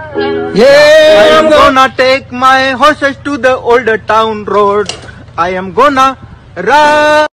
Yeah, I am gonna take my horses to the old town road. I am gonna ride.